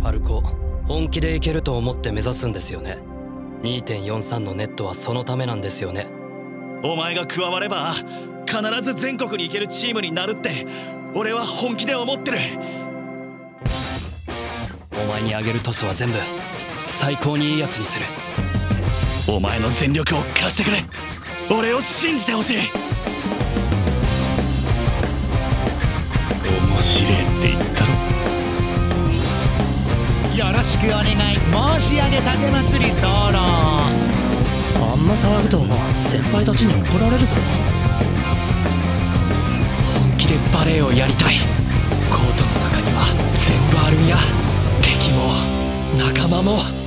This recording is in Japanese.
ハルコ、本気でいけると思って目指すんですよね。 2.43 のネットはそのためなんですよね。 お前が加われば必ず全国に行けるチームになるって俺は本気で思ってる。 お前にあげるトスは全部最高にいいやつにする。 お前の全力を貸してくれ。俺を信じてほしい。面白えって言ったろ。 よろしくお願い申し上げたて祭りソロ。 あんま騒ぐと先輩たちに怒られるぞ。本気でバレエをやりたい。コートの中には全部あるんや。敵も仲間も。